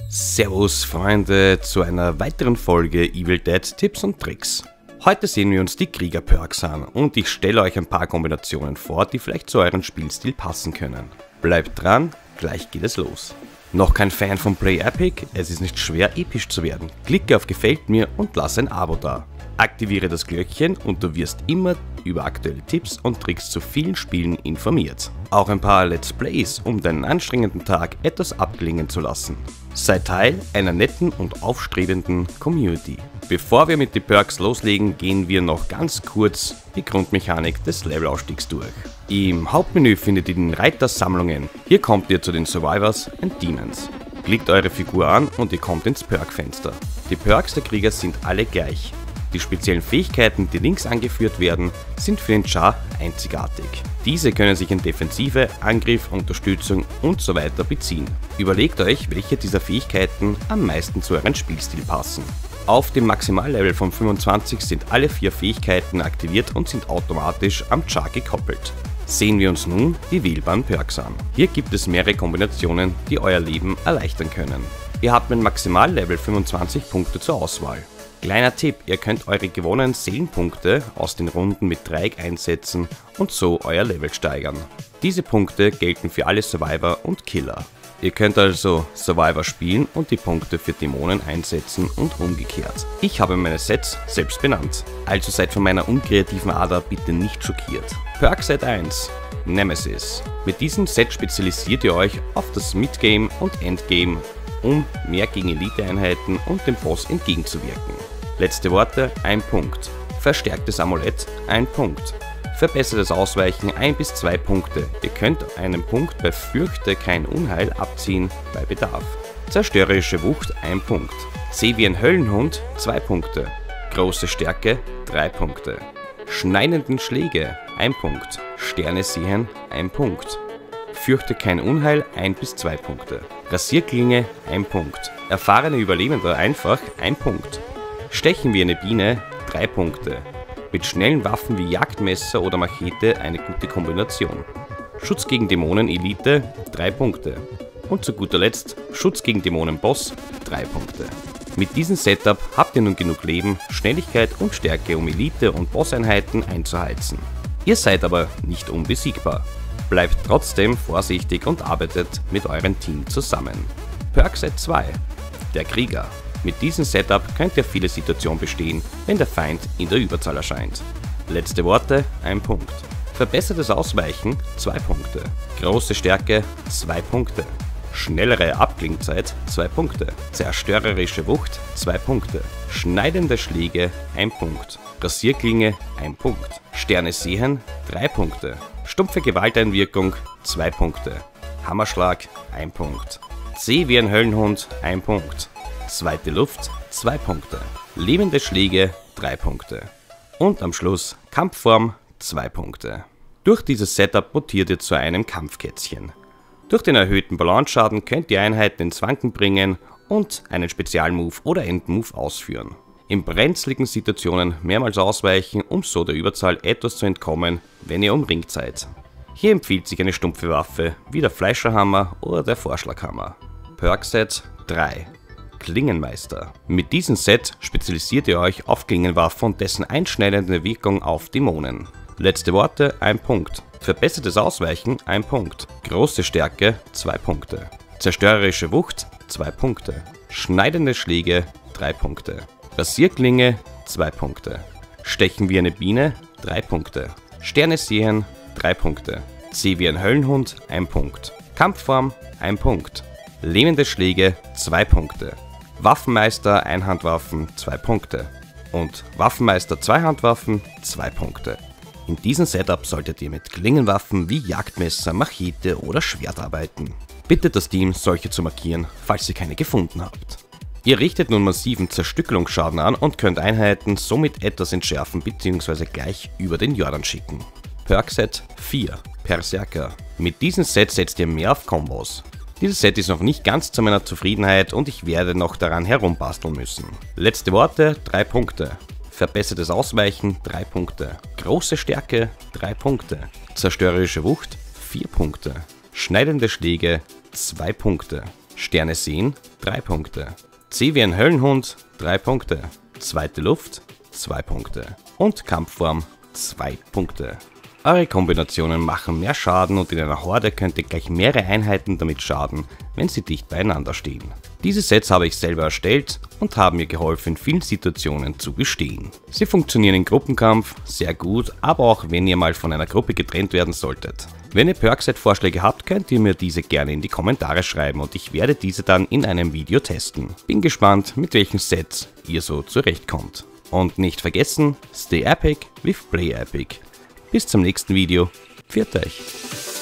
Servus Freunde zu einer weiteren Folge Evil Dead Tipps und Tricks. Heute sehen wir uns die Krieger-Perks an und ich stelle euch ein paar Kombinationen vor, die vielleicht zu eurem Spielstil passen können. Bleibt dran, gleich geht es los. Noch kein Fan von Play Epic? Es ist nicht schwer, episch zu werden. Klicke auf Gefällt mir und lass ein Abo da. Aktiviere das Glöckchen und du wirst immer über aktuelle Tipps und Tricks zu vielen Spielen informiert. Auch ein paar Let's Plays, um deinen anstrengenden Tag etwas abklingen zu lassen. Sei Teil einer netten und aufstrebenden Community. Bevor wir mit den Perks loslegen, gehen wir noch ganz kurz die Grundmechanik des Levelausstiegs durch. Im Hauptmenü findet ihr den Reiter Sammlungen. Hier kommt ihr zu den Survivors and Demons. Klickt eure Figur an und ihr kommt ins Perk-Fenster. Die Perks der Krieger sind alle gleich. Die speziellen Fähigkeiten, die links angeführt werden, sind für den Char einzigartig. Diese können sich in Defensive, Angriff, Unterstützung und so weiter beziehen. Überlegt euch, welche dieser Fähigkeiten am meisten zu eurem Spielstil passen. Auf dem Maximallevel von 25 sind alle 4 Fähigkeiten aktiviert und sind automatisch am Char gekoppelt. Sehen wir uns nun die wählbaren Perks an. Hier gibt es mehrere Kombinationen, die euer Leben erleichtern können. Ihr habt mit Maximallevel 25 Punkte zur Auswahl. Kleiner Tipp, ihr könnt eure gewonnenen Seelenpunkte aus den Runden mit Dreieck einsetzen und so euer Level steigern. Diese Punkte gelten für alle Survivor und Killer. Ihr könnt also Survivor spielen und die Punkte für Dämonen einsetzen und umgekehrt. Ich habe meine Sets selbst benannt, also seid von meiner unkreativen Ader bitte nicht schockiert. Perk Set 1: Nemesis. Mit diesem Set spezialisiert ihr euch auf das Midgame und Endgame, um mehr gegen Elite-Einheiten und dem Boss entgegenzuwirken. Letzte Worte: 1 Punkt. Verstärktes Amulett: 1 Punkt. Verbessertes Ausweichen: 1 bis 2 Punkte. Ihr könnt einen Punkt bei Fürchte kein Unheil abziehen bei Bedarf. Zerstörerische Wucht: 1 Punkt. Seh wie ein Höllenhund: 2 Punkte. Große Stärke: 3 Punkte. Schneidenden Schläge: 1 Punkt. Sterne sehen: 1 Punkt. Fürchte kein Unheil: 1 bis 2 Punkte. Rasierklinge: 1 Punkt. Erfahrene Überlebender einfach: 1 Punkt. Stechen wie eine Biene: 3 Punkte. Mit schnellen Waffen wie Jagdmesser oder Machete eine gute Kombination. Schutz gegen Dämonen Elite: 3 Punkte. Und zu guter Letzt Schutz gegen Dämonen Boss: 3 Punkte. Mit diesem Setup habt ihr nun genug Leben, Schnelligkeit und Stärke, um Elite- und Bosseinheiten einzuheizen. Ihr seid aber nicht unbesiegbar. Bleibt trotzdem vorsichtig und arbeitet mit eurem Team zusammen. Perk Set 2: Der Krieger. Mit diesem Setup könnt ihr viele Situationen bestehen, wenn der Feind in der Überzahl erscheint. Letzte Worte: 1 Punkt. Verbessertes Ausweichen: 2 Punkte. Große Stärke: 2 Punkte. Schnellere Abklingzeit: 2 Punkte. Zerstörerische Wucht: 2 Punkte. Schneidende Schläge: 1 Punkt. Rasierklinge: 1 Punkt. Sterne sehen: 3 Punkte. Stumpfe Gewalteinwirkung: 2 Punkte. Hammerschlag: 1 Punkt. Seh wie ein Höllenhund: 1 Punkt. Zweite Luft: 2 Punkte. Lebende Schläge: 3 Punkte. Und am Schluss Kampfform: 2 Punkte. Durch dieses Setup mutiert ihr zu einem Kampfkätzchen. Durch den erhöhten Balanceschaden könnt ihr Einheiten ins Wanken bringen und einen Spezialmove oder Endmove ausführen. In brenzligen Situationen mehrmals ausweichen, um so der Überzahl etwas zu entkommen, wenn ihr umringt seid. Hier empfiehlt sich eine stumpfe Waffe wie der Fleischerhammer oder der Vorschlaghammer. Perk Set 3: Klingenmeister. Mit diesem Set spezialisiert ihr euch auf Klingenwaffen und dessen einschneidende Wirkung auf Dämonen. Letzte Worte: 1 Punkt. Verbessertes Ausweichen: 1 Punkt. Große Stärke: 2 Punkte. Zerstörerische Wucht: 2 Punkte. Schneidende Schläge: 3 Punkte. Rasierklinge: 2 Punkte. Stechen wie eine Biene: 3 Punkte. Sterne sehen: 3 Punkte. Seh wie ein Höllenhund: 1 Punkt. Kampfform: 1 Punkt. Lähmende Schläge: 2 Punkte. Waffenmeister Einhandwaffen: 2 Punkte. Und Waffenmeister Zweihandwaffen: 2 Punkte. In diesem Setup solltet ihr mit Klingenwaffen wie Jagdmesser, Machete oder Schwert arbeiten. Bittet das Team, solche zu markieren, falls ihr keine gefunden habt. Ihr richtet nun massiven Zerstückelungsschaden an und könnt Einheiten somit etwas entschärfen bzw. gleich über den Jordan schicken. Perk Set 4: Berserker. Mit diesem Set setzt ihr mehr auf Kombos. Dieses Set ist noch nicht ganz zu meiner Zufriedenheit und ich werde noch daran herumbasteln müssen. Letzte Worte: 3 Punkte. Verbessertes Ausweichen: 3 Punkte. Große Stärke: 3 Punkte. Zerstörerische Wucht: 4 Punkte. Schneidende Schläge: 2 Punkte. Sterne sehen 3 Punkte. C wie ein Höllenhund 3 Punkte. Zweite Luft 2 Punkte. Und Kampfform 2 Punkte. Eure Kombinationen machen mehr Schaden und in einer Horde könnt ihr gleich mehrere Einheiten damit schaden, wenn sie dicht beieinander stehen. Diese Sets habe ich selber erstellt und haben mir geholfen, in vielen Situationen zu bestehen. Sie funktionieren im Gruppenkampf sehr gut, aber auch wenn ihr mal von einer Gruppe getrennt werden solltet. Wenn ihr Perk-Set-Vorschläge habt, könnt ihr mir diese gerne in die Kommentare schreiben und ich werde diese dann in einem Video testen. Bin gespannt, mit welchen Sets ihr so zurechtkommt. Und nicht vergessen, stay epic with Play Epic. Bis zum nächsten Video. Pfiat euch!